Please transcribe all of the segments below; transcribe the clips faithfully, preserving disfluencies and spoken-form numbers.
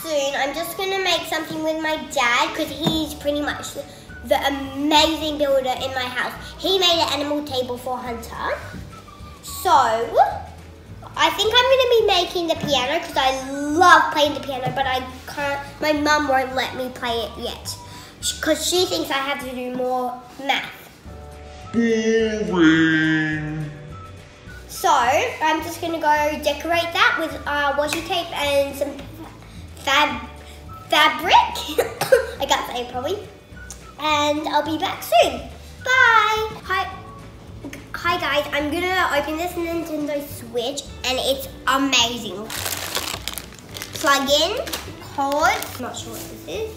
soon. I'm just going to make something with my dad because he's pretty much the, the amazing builder in my house. He made an animal table for Hunter. So, I think I'm going to be making the piano because I love playing the piano, but I can't, my mum won't let me play it yet because she thinks I have to do more math. Boring. So, I'm just going to go decorate that with uh, washi tape and some fab fabric. I can't say it probably. And I'll be back soon. Bye. Hi, hi guys. I'm going to open this Nintendo Switch and it's amazing. Plug in, cord. I'm not sure what this is.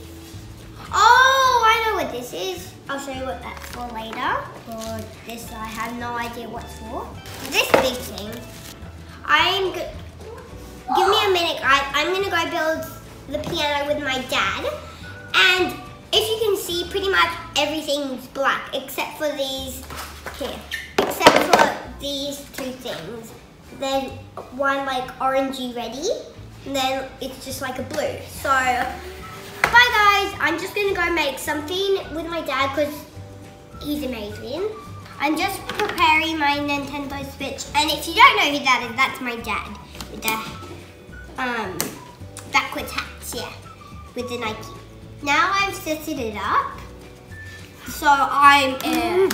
Oh, I know what this is. I'll show you what that's for later. Or this, I have no idea what's for. This big thing, I'm go give me a minute guys, I'm gonna go build the piano with my dad. And if you can see, pretty much everything's black except for these, here, except for these two things. Then one like orangey ready, and then it's just like a blue. So, bye guys, I'm just gonna go make something with my dad because he's amazing. I'm just preparing my Nintendo Switch, and if you don't know who that is, that's my dad with the um, backwards hats, yeah, with the Nike. Now I've set it up, so I'm uh,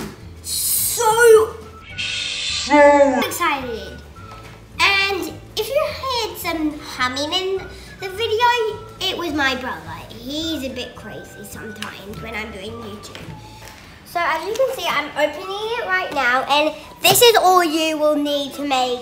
so, so excited. And if you heard some humming in the video, it was my brother. He's a bit crazy sometimes when I'm doing YouTube. So as you can see, I'm opening it right now, and this is all you will need to make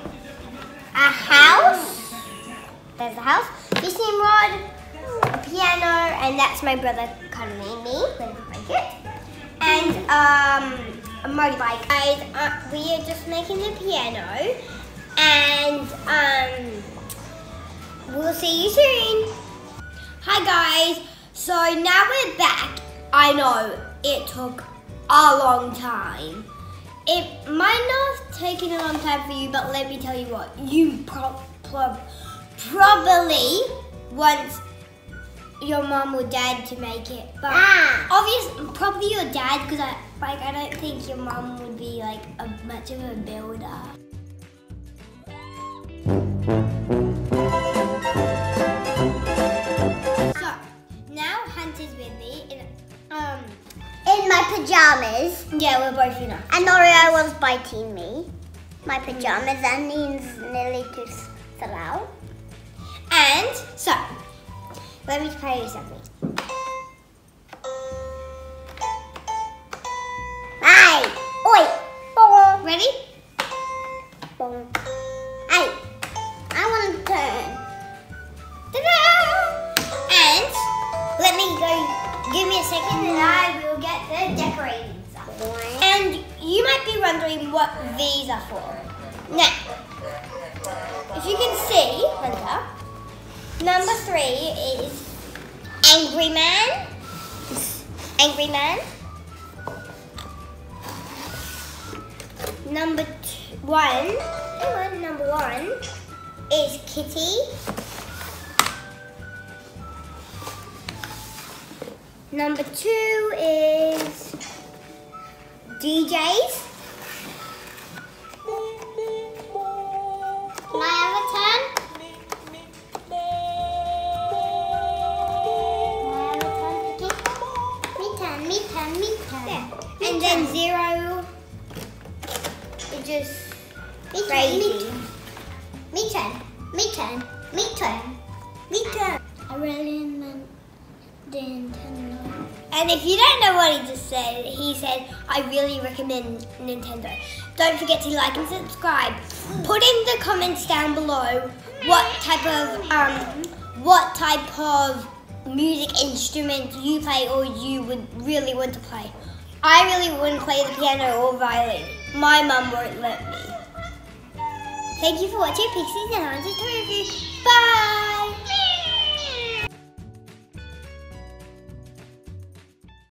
a house. There's a house, fishing rod, a piano, and that's my brother cuddling me when I break it, and um, a motorbike. Guys, uh, we are just making the piano, and um, we'll see you soon. Hi guys, so now we're back. I know it took a long time. It might not have taken a long time for you, but let me tell you what, you pro pro probably want your mom or dad to make it. But ah. obviously, probably your dad, because I like I don't think your mom would be like a much of a builder. Um, in my pajamas. Yeah, we're both in our And Oreo was biting me. My pajamas, that means nearly to throw. And so, let me tell you something. Hey! Oi! Boom. Ready? Boom. Hey! I want to turn. Ta-da! And let me go. Give me a second and I will get the decorating stuff. And you might be wondering what these are for. Now, if you can see, Hunter, number three is Angry Man. Angry Man. Number two, one, on, number one is Kitty. Number two is D Js. Can I have a turn? Can I have a turn, Vicky? Me turn, me turn, me turn. Yeah. And then zero is just me crazy. Turn, me turn, me turn, me turn, me turn. I really meant Nintendo. And if you don't know what he just said, he said, I really recommend Nintendo. Don't forget to like and subscribe. Put in the comments down below what type of um what type of music instrument you play or you would really want to play. I really wouldn't play the piano or violin. My mum won't let me. Thank you for watching Pixies and Haunted Review. Bye!